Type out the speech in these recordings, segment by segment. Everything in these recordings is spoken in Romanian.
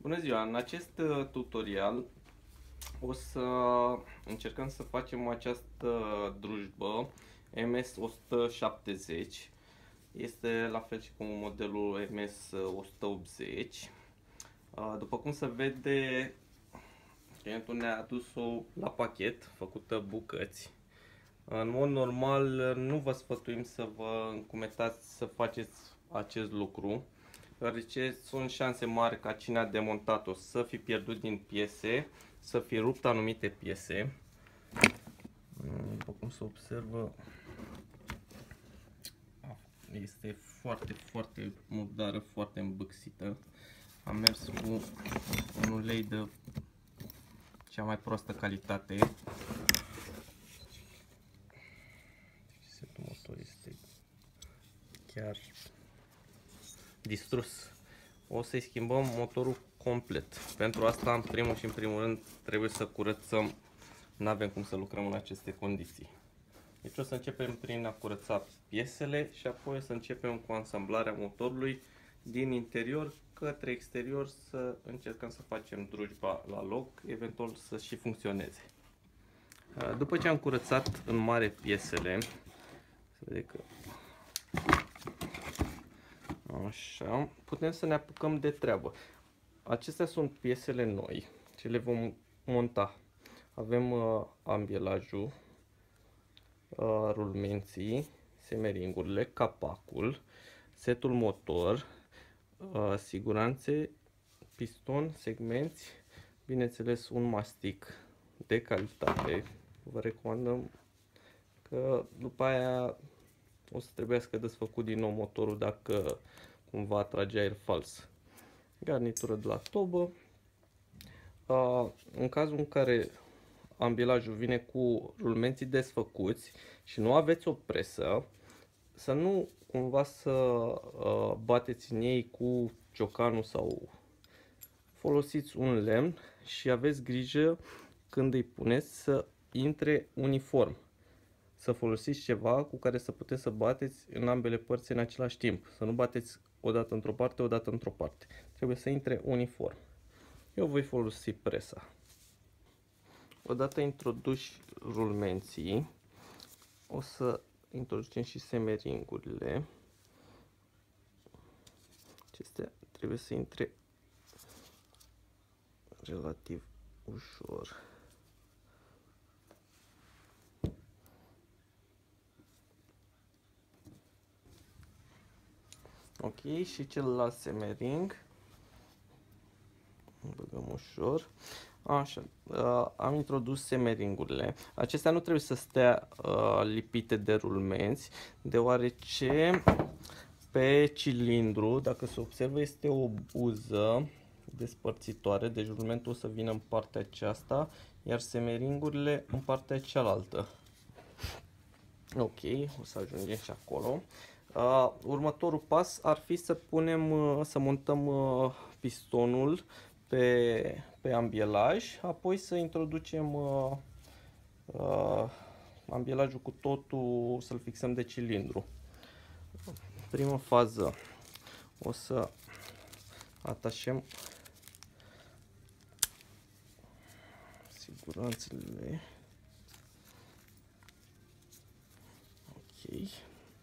Bună ziua! În acest tutorial o să încercăm să facem această drujbă MS170. Este la fel și cu modelul MS180. După cum se vede, clientul ne-a adus-o la pachet, făcută bucăți. În mod normal nu vă sfătuim să vă încumetați să faceți acest lucru, deoarece sunt șanse mari ca cine a demontat-o să fi pierdut din piese, să fi rupt anumite piese. După cum se observă, este foarte murdară, foarte îmbâxită. Am mers cu un ulei de cea mai proastă calitate. Setul motor este chiar distrus. O să-i schimbăm motorul complet. Pentru asta, în primul rând, trebuie să curățăm. Nu avem cum să lucrăm în aceste condiții. Deci o să începem prin a curăța piesele și apoi o să începem cu asamblarea motorului din interior către exterior, să încercăm să facem drujba la loc, eventual să și funcționeze. După ce am curățat în mare piesele, se vede că așa, putem să ne apucăm de treabă. Acestea sunt piesele noi, ce le vom monta. Avem ambielajul, rulmenții, semeringurile, capacul, setul motor, siguranțe, piston, segmenți, bineînțeles un mastic de calitate. Vă recomandăm că după aia o să trebuiască desfăcut din nou motorul dacă cumva atrage aer fals. Garnitură de la tobă. În cazul în care ambilajul vine cu rulmenții desfăcuți și nu aveți o presă, să nu cumva să bateți în ei cu ciocanul sau folosiți un lemn și aveți grijă când îi puneți să intre uniform. Să folosiți ceva cu care să puteți să bateți în ambele părți în același timp. Să nu bateți odată într-o parte, odată într-o parte. Trebuie să intre uniform. Eu voi folosi presa. Odată introduși rulmenții, o să introducem și semeringurile. Acestea trebuie să intre relativ ușor. Ok, și celălalt semering. Băgăm ușor. Așa, am introdus semeringurile. Acestea nu trebuie să stea lipite de rulmenți, deoarece pe cilindru, dacă se observă, este o buză despărțitoare, deci rulmentul o să vină în partea aceasta, iar semeringurile în partea cealaltă. Ok, o să ajungem și acolo. Următorul pas ar fi să să montăm pistonul pe ambielaj, apoi să introducem ambielajul cu totul, să-l fixăm de cilindru. Prima fază o să atașăm siguranțele. Ok.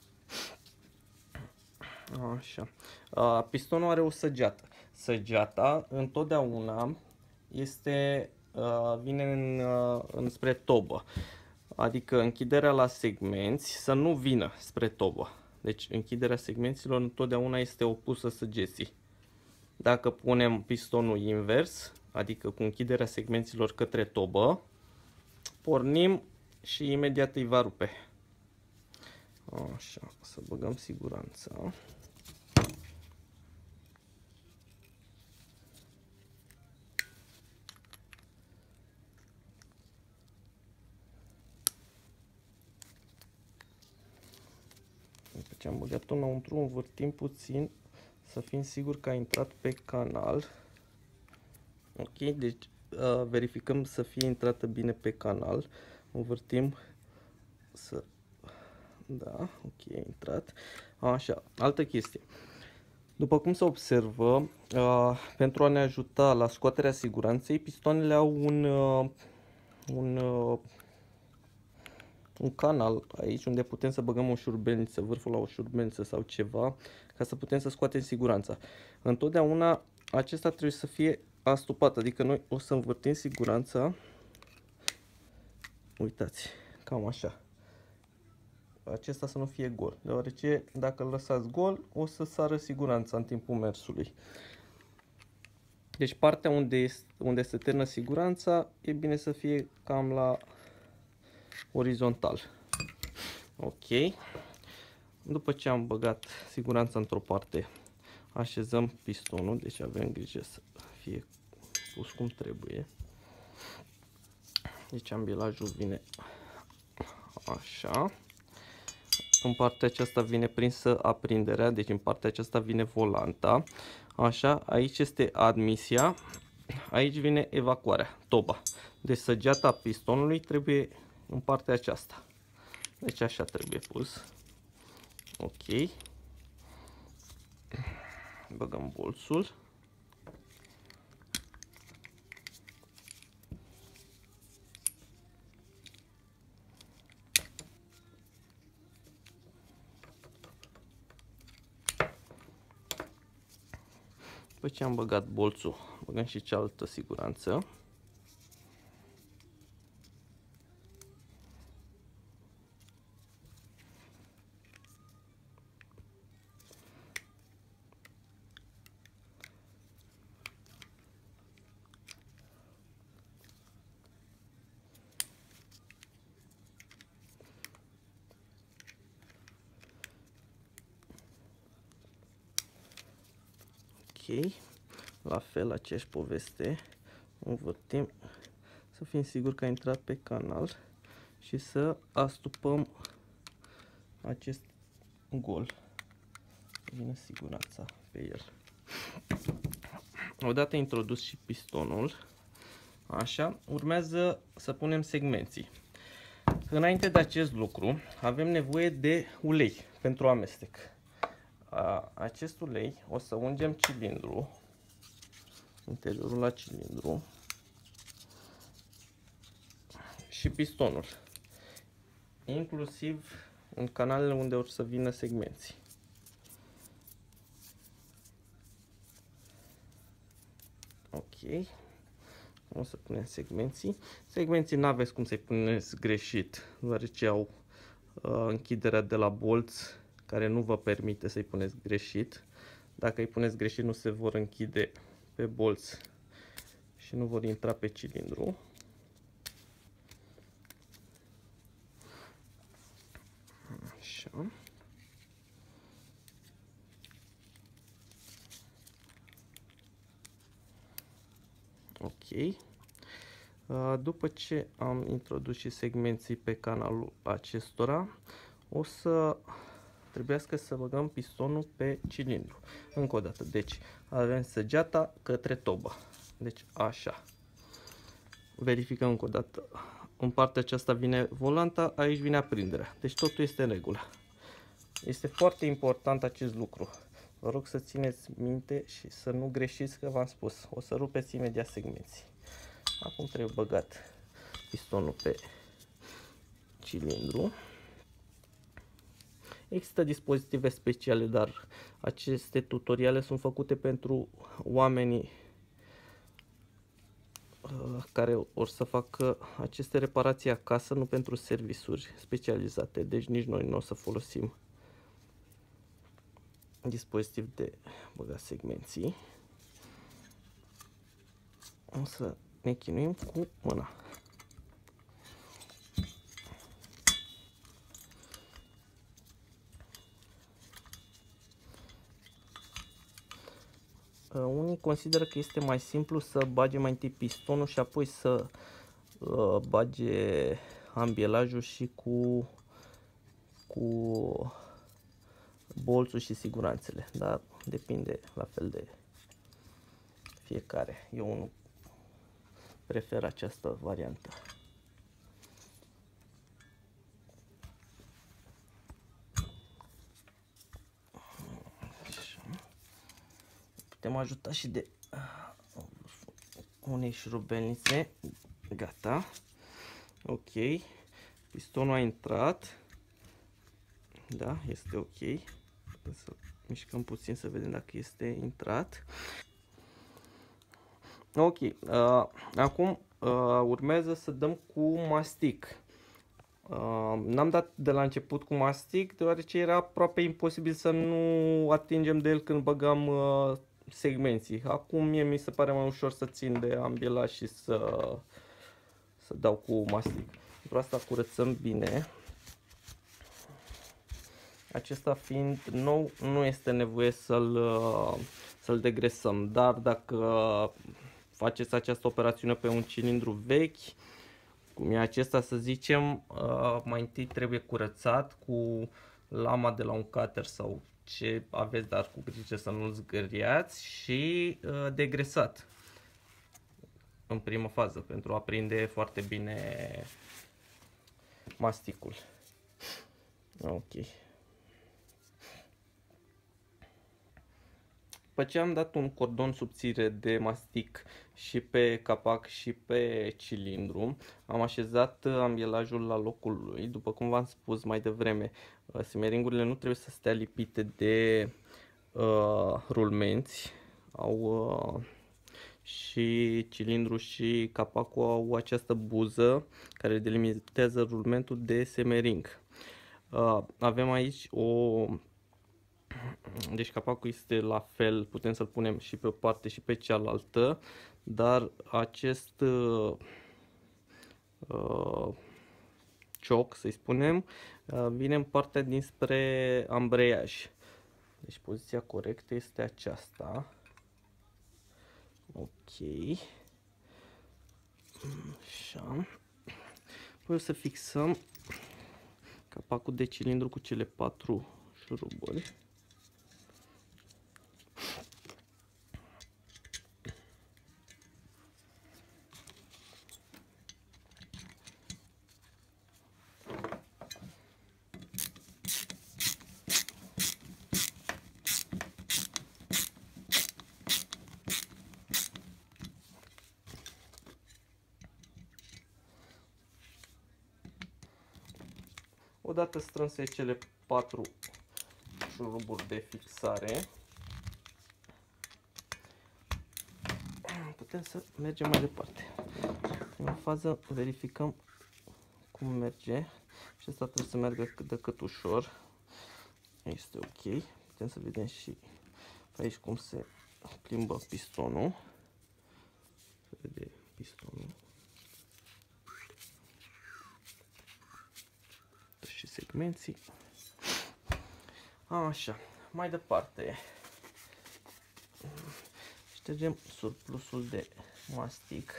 Așa. Pistonul are o săgeată. Săgeata întotdeauna vine înspre tobă. Adică închiderea la segmenți să nu vină spre tobă. Deci închiderea segmenților întotdeauna este opusă săgeții. Dacă punem pistonul invers, adică cu închiderea segmenților către tobă, pornim și imediat îi va rupe. Așa, să băgăm siguranța. După ce am băgat-o înăuntru, învârtim puțin să fim siguri că a intrat pe canal. Ok, deci verificăm să fie intrată bine pe canal. Învârtim Da, ok, a intrat. Așa, altă chestie. După cum se observă, pentru a ne ajuta la scoaterea siguranței, pistoanele au un canal aici unde putem să băgăm o șurbelniță, vârful la o șurbelniță sau ceva, ca să putem să scoatem siguranța. Întotdeauna acesta trebuie să fie astupat, adică noi o să învârtim siguranța, uitați, cam așa. Acesta să nu fie gol, deoarece dacă îl lăsați gol, o să sară siguranța în timpul mersului. Deci partea unde se termină siguranța, e bine să fie cam la orizontal. Ok. După ce am băgat siguranța într-o parte, așezăm pistonul, deci avem grijă să fie pus cum trebuie. Deci ambilajul vine așa. În partea aceasta vine prinsă aprinderea, deci în partea aceasta vine volanta. Așa, aici este admisia, aici vine evacuarea, toba. Deci săgeata pistonului trebuie în partea aceasta. Deci așa trebuie pus. Ok. Băgăm bolțul. După ce am băgat bolțul, băgăm și cealaltă siguranță. Ok, la fel aceeași poveste, învârtim să fim siguri că a intrat pe canal și să astupăm acest gol. Vine siguranța pe el. Odată introdus și pistonul, așa, urmează să punem segmenții. Înainte de acest lucru, avem nevoie de ulei pentru amestec. Acest ulei o să ungem cilindru, interiorul la cilindru și pistonul, inclusiv în canalele unde o să vină segmenții. Ok, o să punem segmenții. Segmenții n-aveți cum să-i puneți greșit, deoarece au închiderea de la bolț care nu vă permite să-i puneți greșit. Dacă îi puneți greșit, nu se vor închide pe bolț și nu vor intra pe cilindru. Așa. Ok. După ce am introdus și segmenții pe canalul acestora, o să trebuiască să băgăm pistonul pe cilindru. Încă o dată, deci avem săgeata către tobă. Deci așa. Verificăm încă o dată. În partea aceasta vine volanta, aici vine aprinderea. Deci totul este în regulă. Este foarte important acest lucru. Vă rog să țineți minte și să nu greșiți, că v-am spus, o să rupeți imediat segmenții. Acum trebuie băgat pistonul pe cilindru. Există dispozitive speciale, dar aceste tutoriale sunt făcute pentru oamenii care or să facă aceste reparații acasă, nu pentru servisuri specializate. Deci nici noi nu o să folosim dispozitiv de băgat segmenții. O să ne chinuim cu mâna. Unii consideră că este mai simplu să bage mai întâi pistonul și apoi să bage ambielajul și cu bolțul și siguranțele, dar depinde la fel de fiecare. Eu nu prefer această variantă. ajutat și de unei șurubelnițe. Gata. Ok. Pistonul a intrat. Da, este ok. Să mișcăm puțin să vedem dacă este intrat. Ok. Acum urmează să dăm cu mastic. N-am dat de la început cu mastic, deoarece era aproape imposibil să nu atingem de el când băgam segmenții. Acum mie mi se pare mai ușor să țin de ambilaj și să dau cu mastic. Pentru asta curățăm bine. Acesta fiind nou, nu este nevoie să-l degresăm, dar dacă faceți această operațiune pe un cilindru vechi, cum e acesta să zicem, mai întâi trebuie curățat cu lama de la un cutter sau ce aveți, dar cu grijă să nu-l zgâriați, și degresat în primă fază pentru a prinde foarte bine masticul. Ok. După ce am dat un cordon subțire de mastic și pe capac și pe cilindru, am așezat ambielajul la locul lui. După cum v-am spus mai devreme, simeringurile nu trebuie să stea lipite de rulmenți. Și cilindru și capacul au această buză care delimitează rulmentul de semering. Avem aici deci capacul este la fel, putem să-l punem și pe o parte și pe cealaltă, dar acest cioc, să-i spunem, vine în partea dinspre ambreiaj. Deci poziția corectă este aceasta. Ok. Așa. Apoi o să fixăm capacul de cilindru cu cele 4 șuruburi. Odată strânse cele 4 șuruburi de fixare, putem să mergem mai departe. În fază verificăm cum merge și asta trebuie să meargă cât de cât ușor. Este ok. Putem să vedem și aici cum se plimbă pistonul. Se vede pistonul. Și segmenții. Așa, mai departe ștergem surplusul de mastic.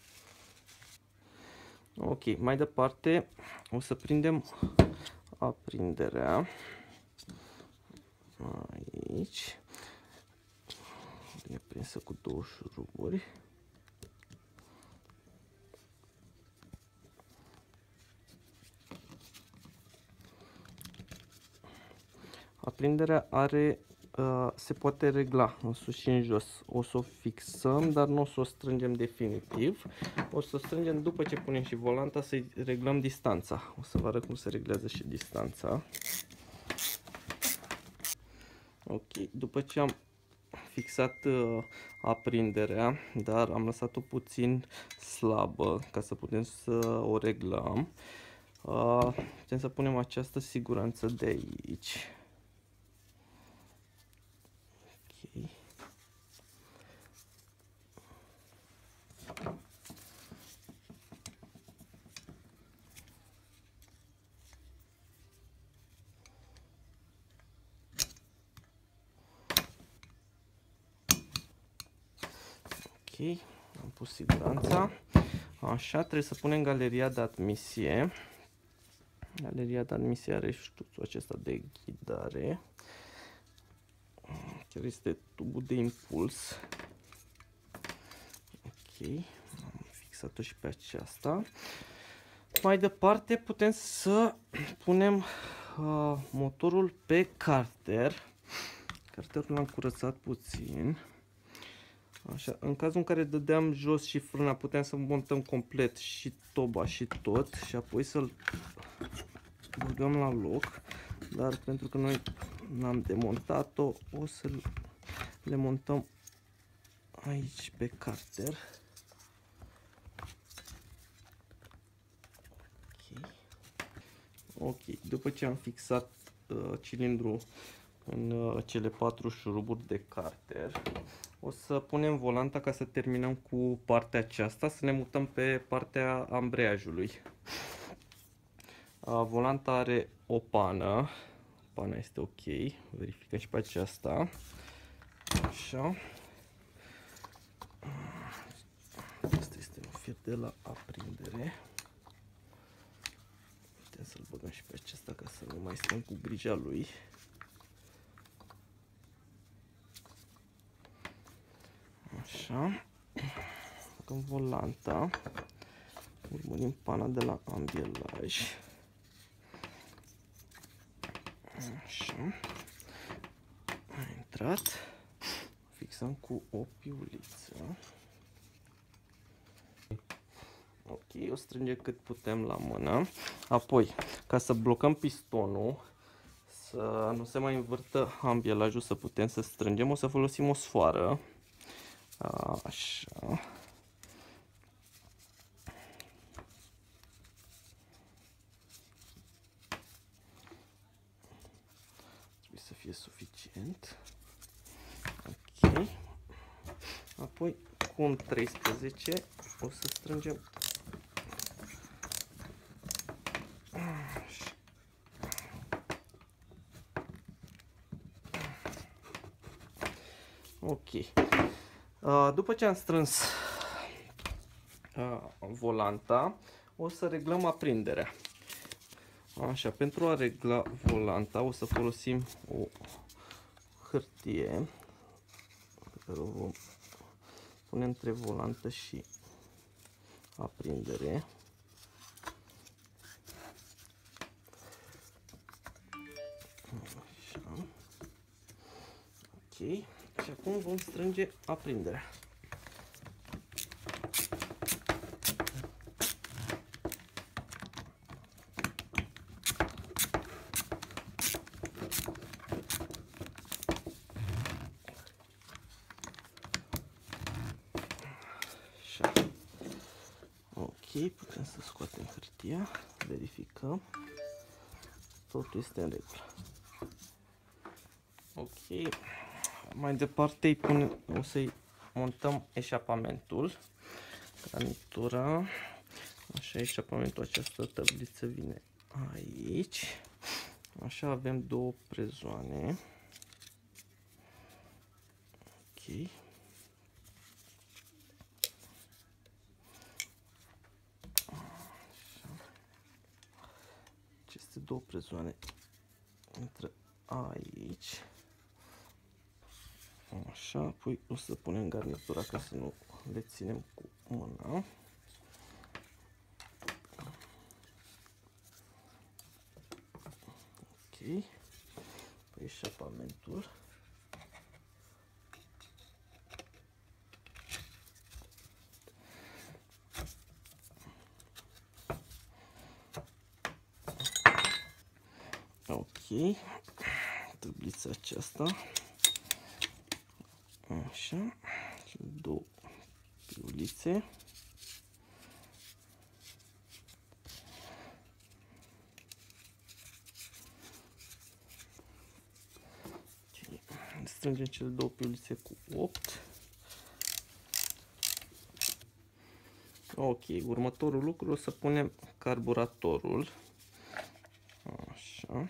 Ok, mai departe o să prindem aprinderea aici. E prinsă cu 2 șuruburi. Aprinderea se poate regla în sus și în jos. O să o fixăm, dar nu o să o strângem definitiv. O să o strângem după ce punem și volanta, să-i reglăm distanța. O să vă arăt cum se reglează și distanța. Ok, după ce am fixat aprinderea, dar am lăsat-o puțin slabă ca să putem să o reglăm, putem să punem această siguranță de aici. Ok. Ok, am pus siguranța. Așa, trebuie să punem galeria de admisie. Galeria de admisie are ștuțul acesta de ghidare. Chiar este tubul de impuls. Ok, am fixat-o și pe aceasta. Mai departe putem să punem motorul pe carter. Carterul l-am curățat puțin. Așa, în cazul în care dădeam jos și frâna, puteam să montăm complet și toba și tot și apoi să-l băgăm la loc, dar pentru că noi n-am demontat-o, o să le montăm aici pe carter. Ok, după ce am fixat cilindrul în cele 4 șuruburi de carter, o să punem volanta ca să terminăm cu partea aceasta, să ne mutăm pe partea ambreiajului. Volanta are o pană, pana este ok, verificăm și pe aceasta. Așa. Asta este un fir de la aprindere. Putem să-l băgăm și pe acesta ca să nu mai stăm cu grija lui. Așa. Băgăm volanta. Urmărim pana de la ambielaj. Așa. A intrat. Fixăm cu o piuliță. Ok, o strângem cât putem la mână. Apoi, ca să blocăm pistonul, să nu se mai învârtă ambielajul, să putem să strângem, o să folosim o sfoară. Așa. Trebuie să fie suficient. Ok. Apoi, cu un 13, o să strângem. Așa. Ok. După ce am strâns volanta, o să reglăm aprinderea. Așa, pentru a regla volanta o să folosim o hârtie pe care o vom pune între volantă și aprindere. Așa. Ok. Și acum vom strânge aprinderea. Așa. Ok, putem să scoatem hârtia, verificăm. Totul este în regulă. Ok. Mai departe o să-i montăm eșapamentul, granitura. Așa, eșapamentul, această tabliță vine aici. Așa, avem două prezoane. Ok. Așa. Aceste două prezoane intră aici. Așa, apoi o să punem garnitura ca să nu le ținem cu mâna. Ok, pe eșapamentul. Ok, tablița aceasta. Așa, două piulițe. Strângem cele două piulițe cu 8. Ok, următorul lucru o să punem carburatorul. Așa.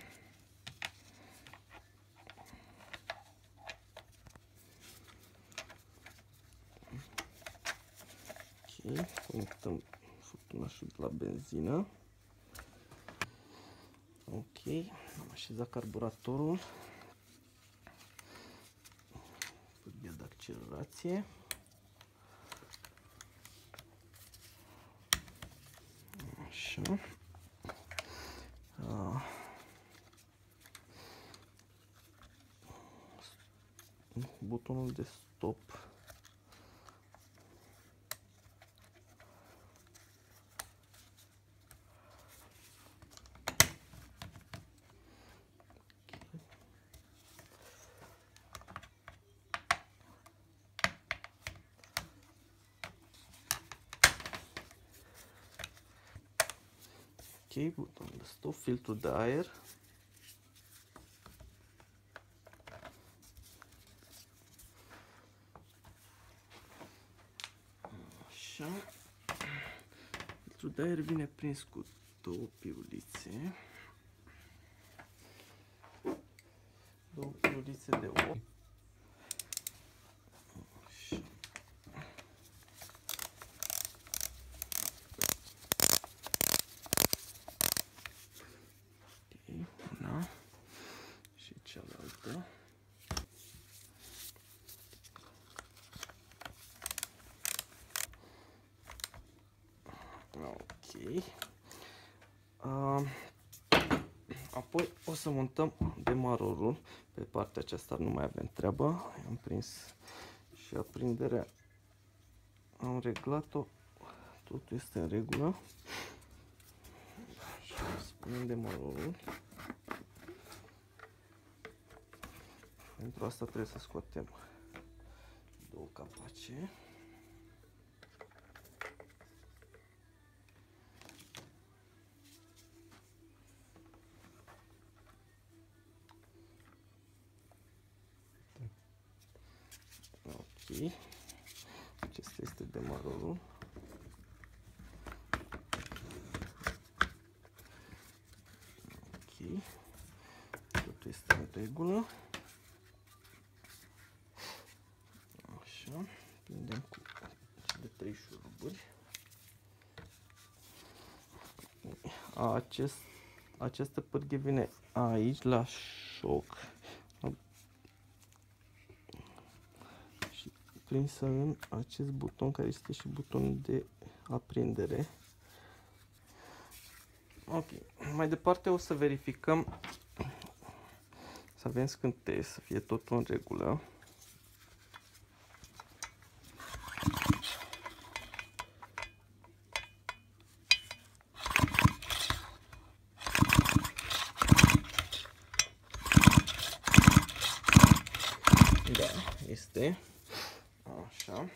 Ok, conectăm furtunașul de la benzină. Ok, am așezat carburatorul. Pârghia de accelerație. Așa. Butonul de stop butonul de stop, filtrul de aer. Așa. Filtrul de aer vine prins cu două piulițe. Două piulițe de ou. Așa. Ok, una și cealaltă. Ok. Apoi o să montăm demarorul. Pe partea aceasta nu mai avem treabă. Am prins și aprinderea. Am reglat-o. Totul este în regulă. Și spunem demarorul. Pentru asta trebuie să scoatem două capace. Ok, acesta este demarorul. Ok, totul este în regulă. Așa, prindem cu cele 3 șuruburi. Această pârghie vine aici la șoc. Prinsă în acest buton care este și butonul de aprindere. Ok, mai departe o să verificăm să avem scânteie, să fie totul în regulă. Da, este. Așa.